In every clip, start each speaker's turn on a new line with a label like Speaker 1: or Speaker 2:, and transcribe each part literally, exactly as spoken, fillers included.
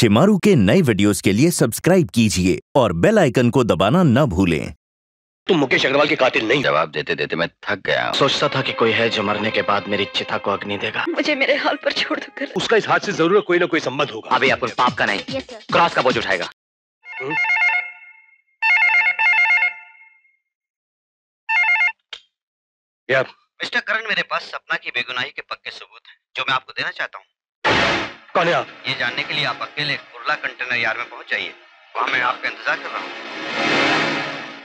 Speaker 1: शिमारू के नए वीडियोस के लिए सब्सक्राइब कीजिए और बेल आइकन को दबाना न भूलें।
Speaker 2: तुम मुकेश अग्रवाल के कातिल नहीं।
Speaker 3: जवाब देते देते मैं थक गया।
Speaker 2: सोचता था कि कोई है जो मरने के बाद मेरी चिता को अग्नि देगा।
Speaker 4: मुझे मेरे हाल पर छोड़ दो कर।
Speaker 2: उसका इस हाथ से जरूर कोई ना कोई संबंध होगा।
Speaker 3: अभी आपको पाप का नहीं,
Speaker 4: yes,
Speaker 3: क्रॉस का बोझ उठाएगा।
Speaker 2: हुँ? या
Speaker 3: मिस्टर करण, मेरे पास सपना की बेगुनाही के पक्के सबूत हैं जो मैं आपको देना चाहता हूँ।
Speaker 2: कौन है आप?
Speaker 3: ये जानने के लिए आप अकेले कुर्ला कंटेनर यार्ड में पहुंच जाइए। वहां मैं आपका इंतजार कर रहा हूँ।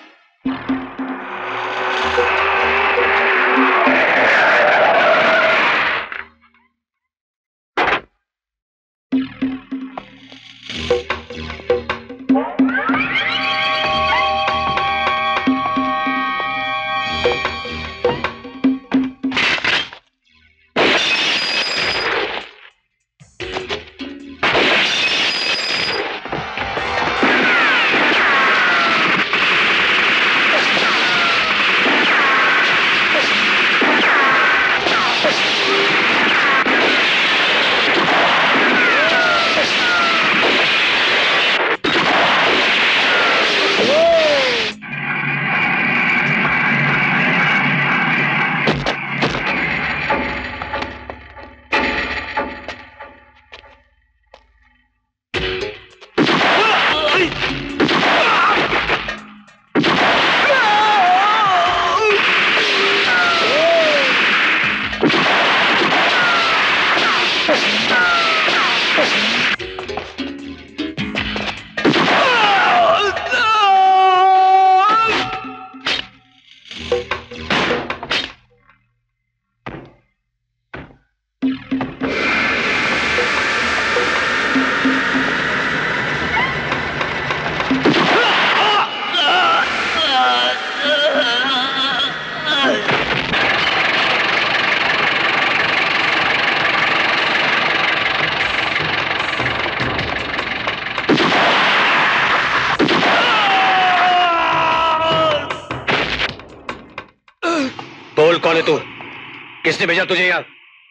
Speaker 2: बोल, कौन है तू? किसने भेजा तुझे यहाँ?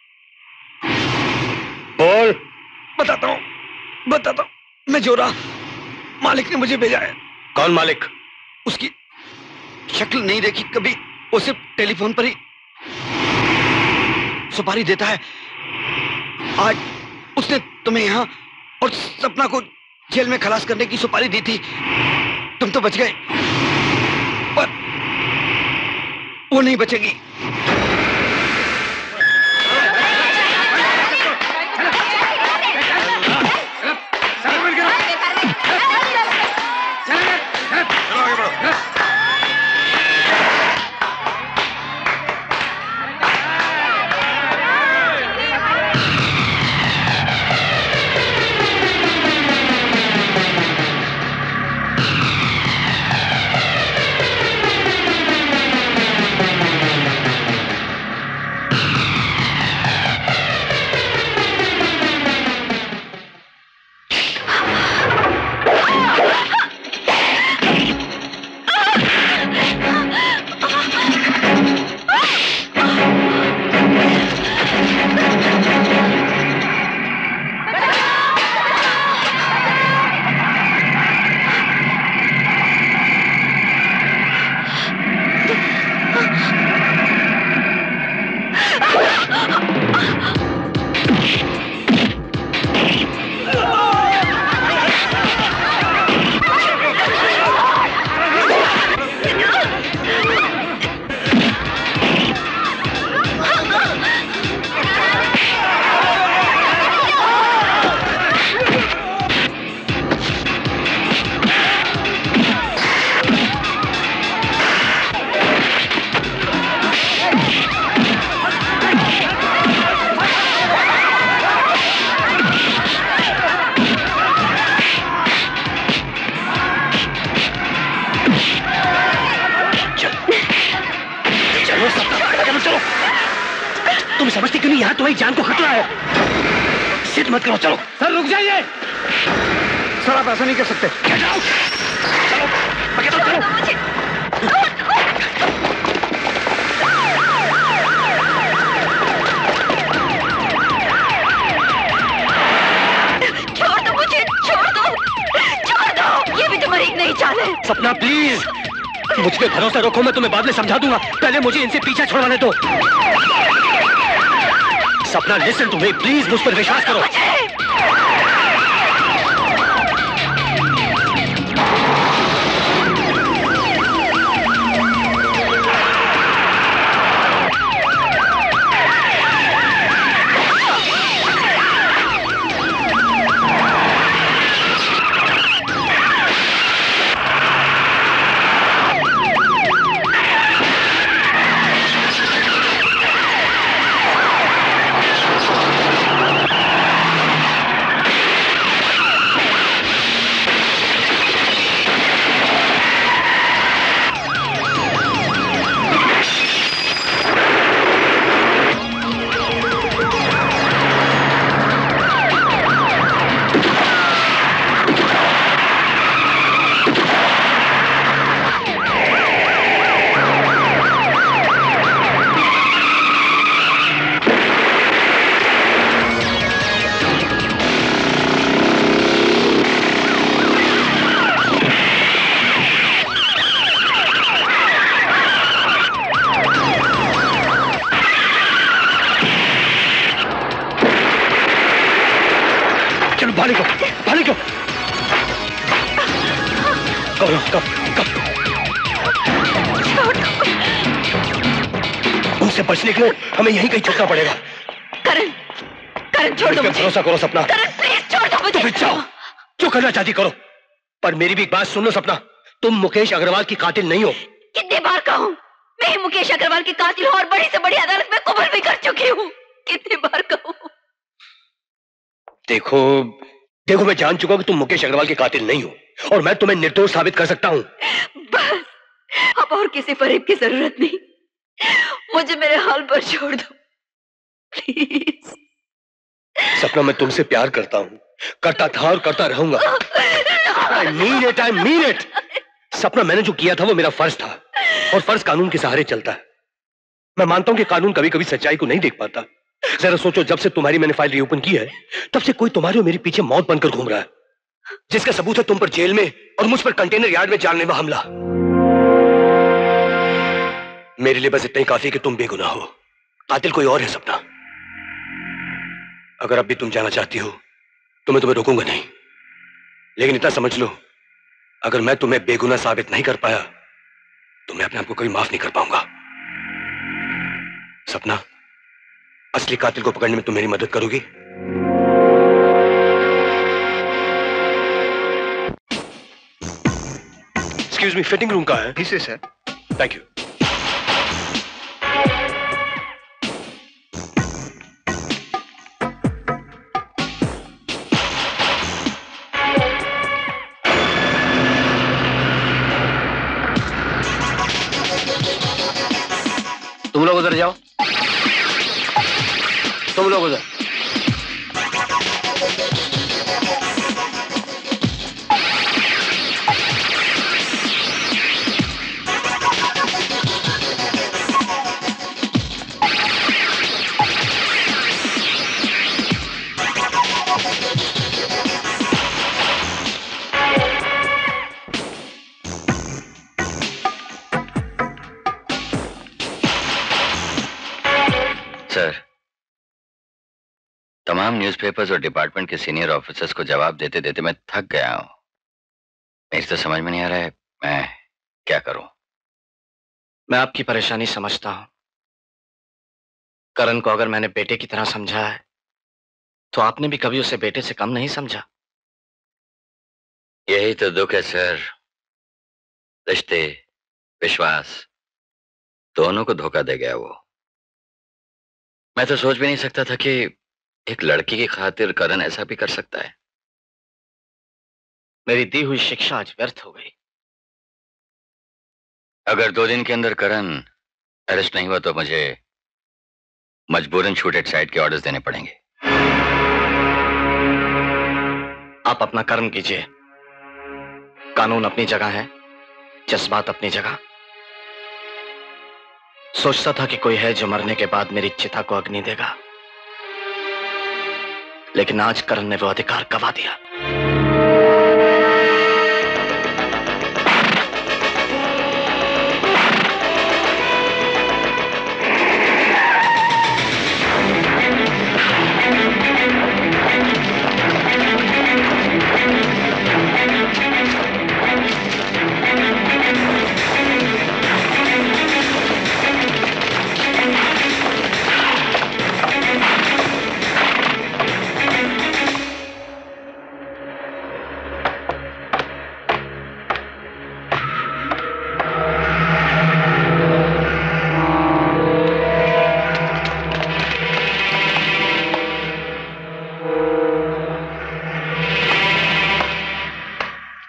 Speaker 2: बोल।
Speaker 5: बताता हूँ, बताता हूँ। मैं जोरा, मालिक ने मुझे भेजा है।
Speaker 2: कौन मालिक?
Speaker 5: उसकी शक्ल नहीं देखी कभी, वो सिर्फ टेलीफोन पर ही सुपारी देता है। आज उसने तुम्हें यहाँ और सपना को जेल में खलास करने की सुपारी दी थी। तुम तो बच गए, पर वो नहीं बचेगी।
Speaker 2: तुम समझती क्यों नहीं? यहाँ तुम्हारी जान को खतरा है। जिद मत करो, चलो।
Speaker 5: सर रुक जाइए, सर आप ऐसा नहीं कर सकते।
Speaker 2: जाओ, चलो, चलो, चलो।
Speaker 4: छोड़ दो मुझे। चाल है?
Speaker 2: सपना प्लीज मुझ पे भरोसा रखो, मैं तुम्हें बाद में समझा दूंगा, पहले मुझे इनसे पीछा छुड़वाने दो। सपना लिसन टू मी प्लीज, मुझ पर विश्वास करो। बचने के लिए हमें यहीं कहीं छुपना पड़ेगा।
Speaker 4: करण, करण छोड़ दो मुझे।
Speaker 2: भरोसा करो सपना।
Speaker 4: करण प्लीज छोड़ दो मुझे।
Speaker 2: तो फिर जाओ, जो करना चाहती करो, पर मेरी भी एक बात सुन लो सपना, तुम मुकेश अग्रवाल की कातिल नहीं हो।
Speaker 4: कितने बार कहूं, मैं ही मुकेश अग्रवाल की कातिल हूं और बड़ी से बड़ी अदालत में कबूल भी कर चुकी हूं। कितने बार कहूं।
Speaker 2: देखो देखो मैं जान चुका हूं कि तुम मुकेश अग्रवाल के कातिल नहीं हो और मैं तुम्हें निर्दोष साबित कर सकता हूं।
Speaker 4: बस अब और किसी फरेब की जरूरत नहीं, मुझे मेरे हाल पर छोड़ दो प्लीज।
Speaker 2: सपना मैं तुमसे प्यार करता हूं, करता था और करता रहूंगा। I mean it, I mean it. सपना मैंने जो किया था वो मेरा फर्ज था और फर्ज कानून के सहारे चलता है। मैं मानता हूं कि कानून कभी कभी सच्चाई को नहीं देख पाता। जरा सोचो, जब से तुम्हारी मैंने फाइल रीओपन की है तब से कोई तुम्हारी और मेरे पीछे मौत बनकर घूम रहा है, जिसका सबूत है तुम पर जेल में और मुझ पर कंटेनर यार्ड में जानलेवा हमला। मेरे लिए बस इतना ही काफी कि तुम बेगुनाह हो, कातिल कोई और है सपना। अगर अब भी तुम जाना चाहती हो तो मैं तुम्हें रोकूंगा नहीं, लेकिन इतना समझ लो, अगर मैं तुम्हें बेगुनाह साबित नहीं कर पाया तो मैं अपने आप को कभी माफ नहीं कर पाऊंगा। सपना, असली कातिल को पकड़ने में तुम मेरी मदद करोगी? एक्सक्यूज मी, फिटिंग रूम कहाँ है?
Speaker 5: इसे सर।
Speaker 2: Thank you.
Speaker 5: तुम लोग उधर जाओ, तुम लोग उधर।
Speaker 3: सर, तमाम न्यूज़पेपर्स और डिपार्टमेंट के सीनियर ऑफिसर्स को जवाब देते देते मैं थक गया हूं। मेरी तो समझ में नहीं आ रहा है मैं क्या करूं।
Speaker 6: मैं आपकी परेशानी समझता हूं। करण को अगर मैंने बेटे की तरह समझा है तो आपने भी कभी उसे बेटे से कम नहीं समझा।
Speaker 3: यही तो दुख है सर, रिश्ते, विश्वास दोनों को धोखा दे गया वो। मैं तो सोच भी नहीं सकता था कि एक लड़की की खातिर करण ऐसा भी कर सकता है।
Speaker 6: मेरी दी हुई शिक्षा आज व्यर्थ हो गई।
Speaker 3: अगर दो दिन के अंदर करण अरेस्ट नहीं हुआ तो मुझे मजबूरन शूट एट साइट के ऑर्डर्स देने पड़ेंगे।
Speaker 6: आप अपना कर्म कीजिए। कानून अपनी जगह है, जज्बात अपनी जगह। सोचता था कि कोई है जो मरने के बाद मेरी चिता को अग्नि देगा, लेकिन आज करण ने वो अधिकार गवा दिया।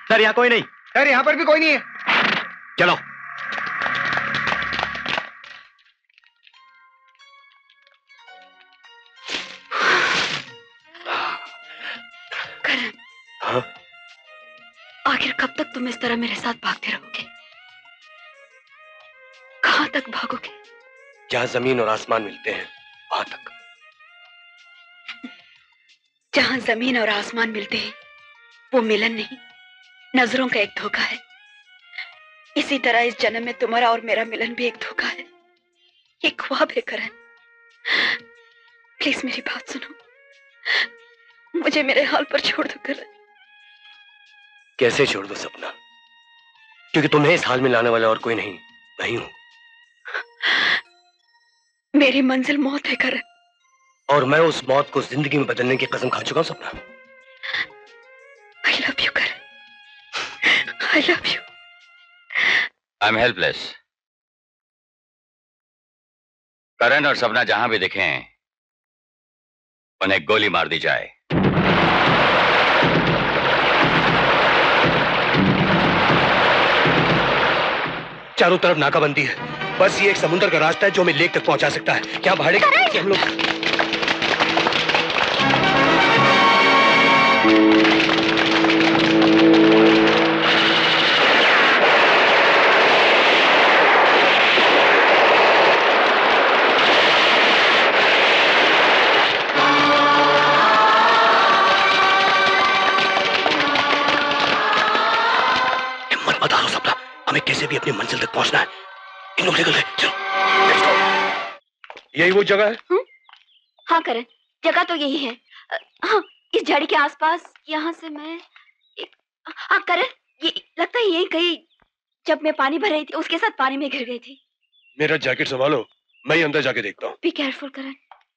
Speaker 6: सर यहाँ कोई नहीं।
Speaker 5: सर यहाँ पर भी कोई नहीं है।
Speaker 6: चलो।
Speaker 4: करण,
Speaker 2: हाँ?
Speaker 4: आखिर कब तक तुम इस तरह मेरे साथ भागते रहोगे? कहां तक भागोगे?
Speaker 2: जहां जमीन और आसमान मिलते हैं वहां तक।
Speaker 4: जहां जमीन और आसमान मिलते हैं वो मिलन नहीं, नजरों का एक धोखा है। इसी तरह इस जन्म में तुम्हारा और मेरा मिलन भी एक धोखा है, एक ख्वाब है। करण, प्लीज मेरी बात सुनो, मुझे मेरे हाल पर छोड़ दो। करण,
Speaker 2: कैसे छोड़ दो सपना? क्योंकि तुम्हें इस हाल में लाने वाला और कोई नहीं, मैं ही हूं।
Speaker 4: मेरी मंजिल मौत है करण।
Speaker 2: और मैं उस मौत को जिंदगी में बदलने की कसम खा चुका हूं सपना।
Speaker 4: I love you, Karan. I love you.
Speaker 3: I'm helpless. करण और सपना जहां भी दिखें, उन्हें गोली मार दी जाए।
Speaker 2: चारों तरफ नाकाबंदी है, बस ये एक समुद्र का रास्ता है जो हमें लेक तक पहुंचा सकता है। क्या भाड़े के हम लोग? हिम्मत मत हारो सपना, हमें कैसे भी अपनी मंजिल तक पहुंचना है। इन लोग निकल गए, चलो। यही वो जगह है?
Speaker 4: हुँ? हाँ करण, जगह तो यही है। हाँ, इस झाड़ी के आसपास। यहाँ से मैं एक... हाँ करण, ये लगता है यही कहीं जब मैं पानी भर रही थी उसके साथ पानी में गिर गई थी।
Speaker 2: मेरा जैकेट संभालो, मैं ही अंदर जाके देखता हूँ।
Speaker 4: Be careful Karan.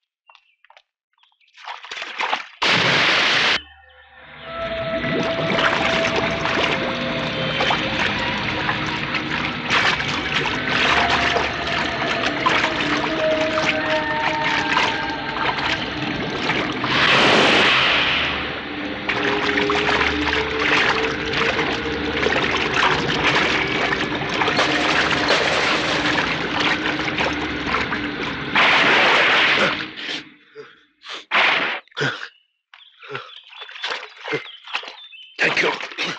Speaker 2: Thank you.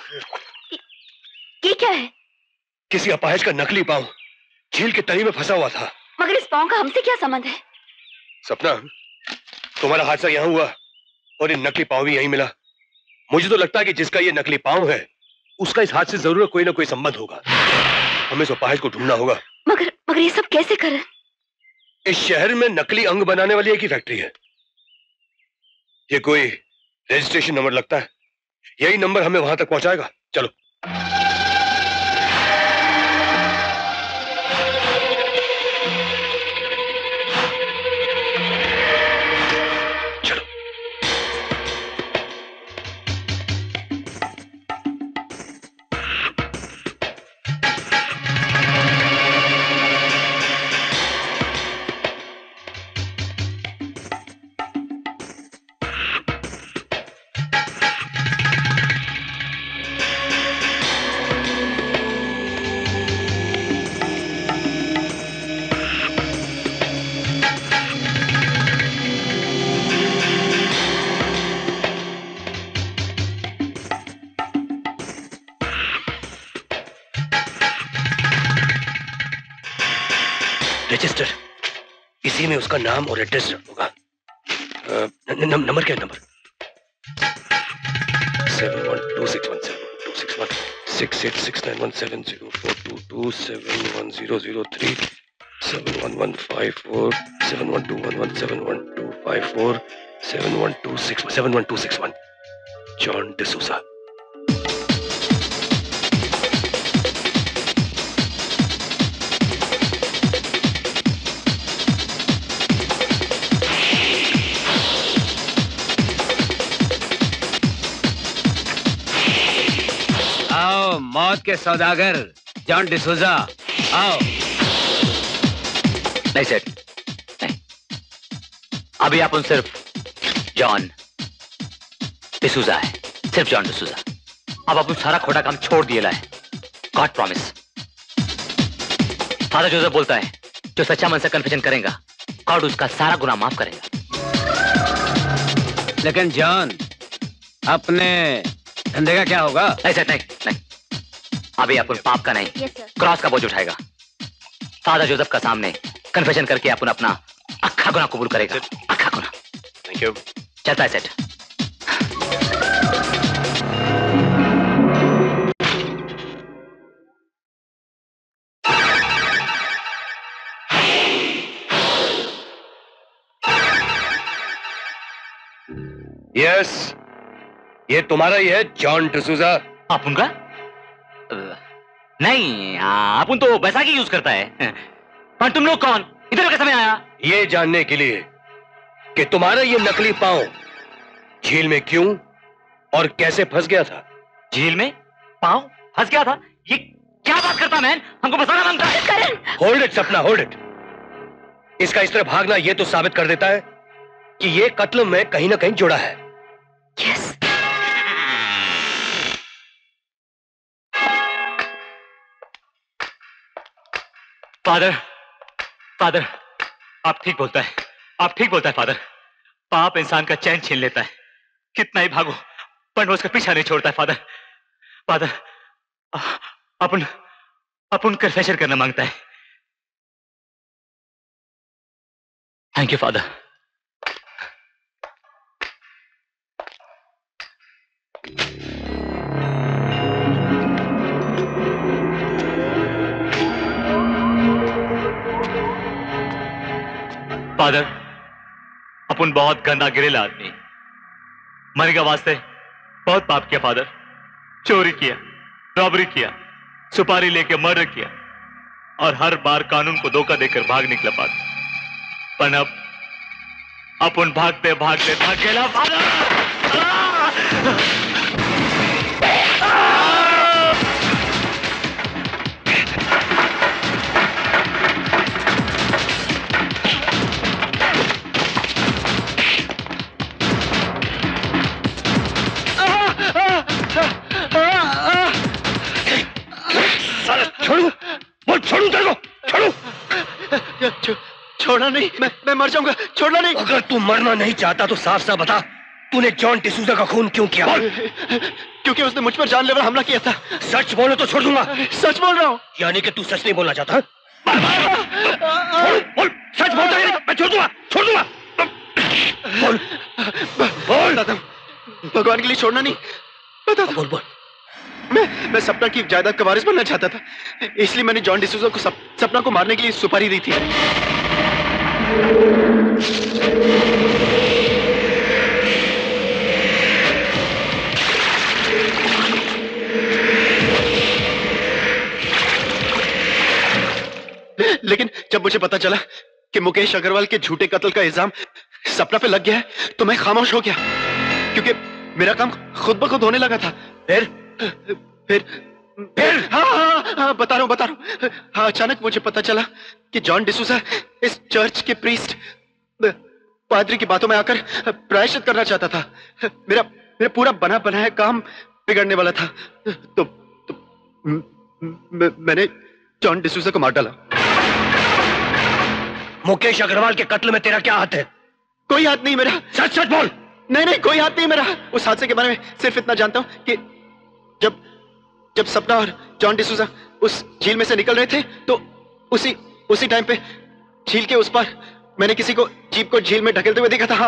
Speaker 4: ये क्या है?
Speaker 2: किसी अपाहिज का नकली पाँव झील के तली में फंसा हुआ था।
Speaker 4: मगर इस पाँव का हमसे क्या संबंध है?
Speaker 2: सपना, तुम्हारा हादसा यहाँ हुआ और ये नकली पाँव भी यहीं मिला। मुझे तो लगता है कि जिसका ये नकली पाँव है उसका इस हादसे से जरूर कोई ना कोई संबंध होगा। हमें इस अपाहिज को ढूंढना होगा।
Speaker 4: मगर मगर ये सब कैसे करें?
Speaker 2: इस शहर में नकली अंग बनाने वाली एक ही फैक्ट्री है। ये कोई रजिस्ट्रेशन नंबर लगता है, यही नंबर हमें वहां तक पहुंचाएगा। चलो। चलो। रजिस्टर, इसी में उसका नाम और एड्रेस होगा। नंबर क्या है? Number seven one two six one seven two six one six eight six nine one seven zero four two two seven one zero zero three seven one one five four seven one two one one seven one two five four seven one two six seven one two six one John D'Souza.
Speaker 7: आओ मौत के सौदागर John D'Souza, आओ।
Speaker 3: नहीं सेठ, नहीं। अभी आप उन सिर्फ जॉन डिसूजा है, सिर्फ जॉन डिसूजा।
Speaker 8: अब अपन सारा खोटा काम छोड़ दिया है। God promise. फादर जोसेफ बोलता है जो सच्चा मन से कन्फेशन करेगा गॉड उसका सारा गुनाह माफ करेगा।
Speaker 7: लेकिन जॉन, अपने धंधे का क्या होगा?
Speaker 8: ऐसा नहीं नहीं, अभी अपन पाप का नहीं
Speaker 4: यस सर।
Speaker 8: क्रॉस का बोझ उठाएगा। फादर जोसेफ का सामने कन्फेशन करके अपन अपना अक्खा गुनाह कबूल करेगा। अक्खा गुनाह।
Speaker 6: Thank you.
Speaker 8: चलता है सेठ।
Speaker 2: यस, ये तुम्हारा ही है जॉन डिसूजा।
Speaker 8: अपन का? नहीं, अपन तो बैसाखी यूज करता है। पर तुम लोग कौन? इधर कैसे में आया?
Speaker 2: ये जानने के लिए कि तुम्हारा ये नकली पांव झील में क्यों और कैसे फंस गया था।
Speaker 8: झील में पांव फंस गया था? ये क्या बात करता मैन? हमको फंसाना मांगता है।
Speaker 4: Karan!
Speaker 2: Hold it Sapna, hold it. इसका इस तरह भागना ये तो साबित कर देता है कि ये कत्ल में कहीं ना कहीं जुड़ा है।
Speaker 4: यस।
Speaker 8: फादर, फादर, आप ठीक बोलता है, आप ठीक बोलता है फादर। पाप इंसान का चैन छीन लेता है। कितना ही भागो पर वो उसका पीछा नहीं छोड़ता है फादर। फादर, अपन अपन कन्फेशन करना मांगता है। Thank you father. फादर, अपन बहुत गंदा गिरेला आदमी, मरने के वास्ते बहुत पाप किया फादर। चोरी किया, रॉबरी किया, सुपारी लेके मर्डर किया और हर बार कानून को धोखा देकर भाग निकला फादर। पर अब अपन भागते भागते थक गया फादर।
Speaker 2: छोड़ू, बोल छोड़ू तेरे को, छोड़ू।
Speaker 5: छो, छोड़ना नहीं, मैं मैं मर जाऊंगा। छोड़ना नहीं।
Speaker 2: अगर तू मरना नहीं चाहता तो साफ साफ बता, तूने जॉन डिसूजा का खून क्यों किया? बोल।
Speaker 5: क्योंकि उसने मुझ पर जानलेवा हमला किया था।
Speaker 2: सच बोलो तो छोड़ दूंगा।
Speaker 5: सच बोल रहा हूँ।
Speaker 2: यानी कि तू सच नहीं बोलना चाहता? बोल, बोल, सच बोलता है, मैं छोड़ दूंगा, छोड़ दूंगा। बोल, बोल।
Speaker 5: दादा, भगवान के लिए छोड़ना नहीं। बता।
Speaker 2: बोल, बोल।
Speaker 5: मैं मैं सपना की जायदाद का वारिस बनना चाहता था, इसलिए मैंने जॉन डिसूजा को सप, सपना को मारने के लिए सुपारी दी थी। लेकिन जब मुझे पता चला कि मुकेश अग्रवाल के झूठे कत्ल का इल्जाम सपना पे लग गया है, तो मैं खामोश हो गया, क्योंकि मेरा काम खुद ब खुद होने लगा था।
Speaker 2: फिर
Speaker 5: फिर फिर हाँ हाँ हाँ बता रहा हूँ बता रहा हूँ हाँ, अचानक मुझे पता चला कि जॉन डिसूजा इस चर्च के प्रीस्ट पादरी की बातों में आकर प्रायश्चित करना चाहता था। मेरा मेरा पूरा बना बनाया काम बिगड़ने वाला था, तो, तो म, म, मैंने जॉन डिसूजा को मार डाला।
Speaker 2: मुकेश अग्रवाल के कत्ल में तेरा क्या हाथ है?
Speaker 5: कोई हाथ नहीं मेरा।
Speaker 2: सच सच बोल।
Speaker 5: नहीं नहीं, कोई हाथ नहीं मेरा। उस हादसे के बारे में सिर्फ इतना जानता हूं कि जब जब सपना और जॉन डिसूजा उस झील में से निकल रहे थे, तो उसी उसी टाइम पे झील के उस पार मैंने किसी को जीप को झील में ढकेलते हुए देखा था। हाँ,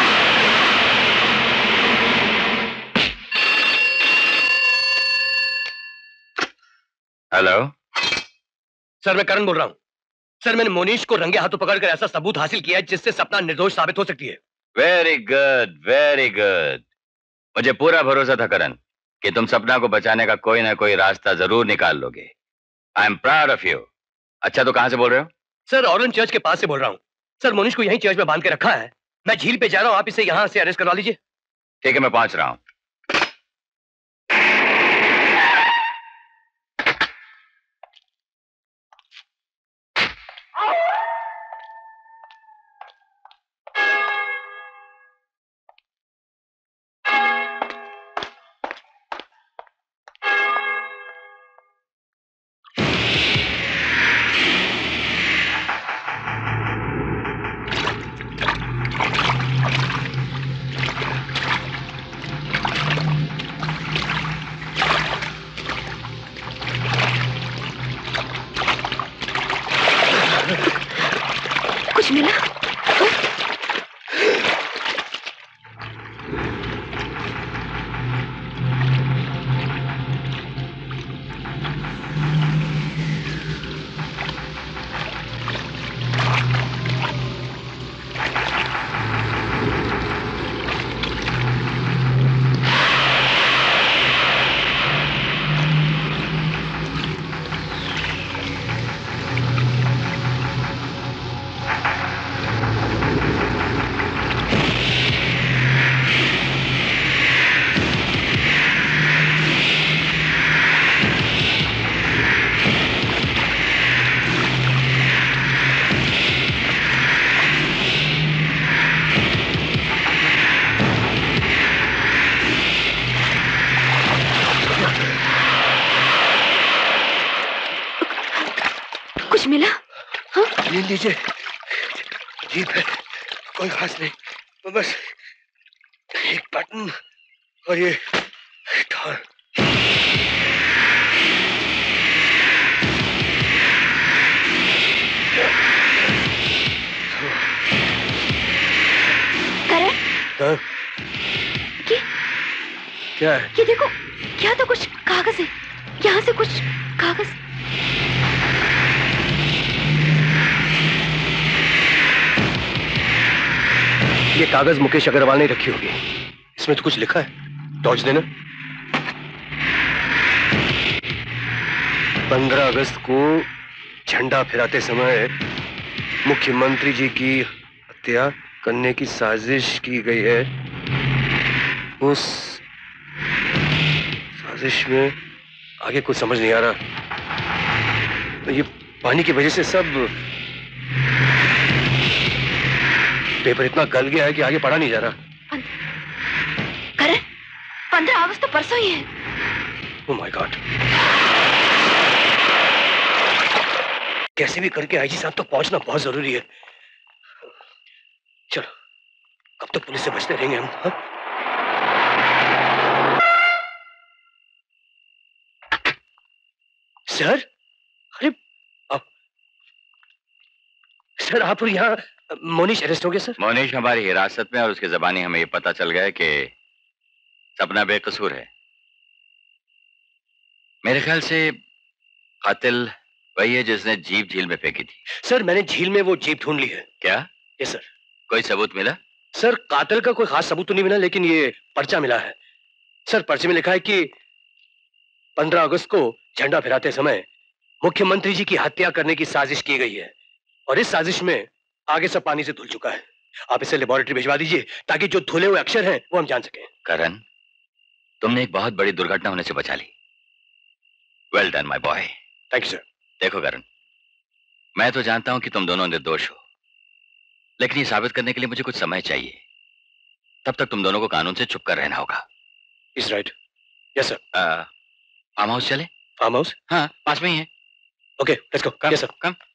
Speaker 3: हेलो
Speaker 2: सर, मैं करण बोल रहा हूं। सर, मैंने मोनीश को रंगे हाथों पकड़कर ऐसा सबूत हासिल किया है जिससे सपना निर्दोष साबित हो सकती है।
Speaker 3: Very good, very good. मुझे पूरा भरोसा था करण कि तुम सपना को बचाने का कोई ना कोई रास्ता जरूर निकाल लोगे। I am proud of you. अच्छा, तो कहां से बोल रहे हो?
Speaker 2: सर, ऑरेंज चर्च के पास से बोल रहा हूं। सर, मोनीश को यहीं चर्च में बांध के रखा है। मैं झील पे जा रहा हूं, आप इसे यहां से अरेस्ट करवा लीजिए।
Speaker 3: ठीक है, मैं पहुंच रहा हूं।
Speaker 4: मिला? हाँ?
Speaker 2: ले लीजिए, जीप है, कोई खास नहीं, तो बस एक बटन और ये तार।
Speaker 4: करण?
Speaker 2: हाँ?
Speaker 4: ये
Speaker 2: क्या है?
Speaker 4: ये देखो, यहाँ तो कुछ कागज है, यहाँ से कुछ कागज।
Speaker 2: ये कागज मुकेश अग्रवाल ने रखी होगी। इसमें तो कुछ लिखा है, टॉर्च देना। पंद्रह अगस्त को झंडा फहराते समय मुख्यमंत्री जी की हत्या करने की साजिश की गई है। उस साजिश में आगे कुछ समझ नहीं आ रहा। तो ये पानी की वजह से सब पेपर इतना गल गया है कि आगे पढ़ा नहीं जा रहा।
Speaker 4: करण, पंद्रह अगस्त तो परसों ही है।
Speaker 2: Oh my God. कैसे भी करके आईजी साहब तक पहुंचना बहुत जरूरी है। चलो, कब तक पुलिस से बचते रहेंगे हम? हा? सर, अरे आप, सर आप यहाँ मोनिश अरेस्ट हो गया सर?
Speaker 3: मोनिश हमारी हिरासत में और उसके जबानी हमें ये पता चल गया कि सपना बेकसूर है। मेरे ख्याल से कातिल वही है जिसने जीप झील में फेंकी थी।
Speaker 2: सर मैंने झील में वो जीप ढूंढ ली है।
Speaker 3: क्या?
Speaker 2: Yes sir.
Speaker 3: कोई सबूत मिला?
Speaker 2: सर कातिल का कोई खास सबूत तो नहीं मिला, लेकिन ये पर्चा मिला है। सर पर्चे में लिखा है कि पंद्रह अगस्त को झंडा फहराते समय मुख्यमंत्री जी की हत्या करने की साजिश की गई है और इस साजिश में आगे सब पानी से धुल चुका है। आप इसे लेबोरेटरी भिजवा दीजिए ताकि जो धुले हुए अक्षर हैं वो हम जान सकें।
Speaker 3: करण, तुमने एक बहुत बड़ी दुर्घटना होने से बचा ली। Well done my boy.
Speaker 2: Thank you sir.
Speaker 3: देखो करण, मैं तो जानता हूं कि तुम दोनों निर्दोष हो, लेकिन ये साबित करने के लिए मुझे कुछ समय चाहिए। तब तक तुम दोनों को कानून से छुप कर रहना होगा।
Speaker 2: Is right. Yes sir.
Speaker 3: Farm house चले?
Speaker 2: Farm house?
Speaker 3: हाँ, पास में ही है।
Speaker 2: Okay let's go.
Speaker 3: Come,
Speaker 2: yes sir.
Speaker 3: Come.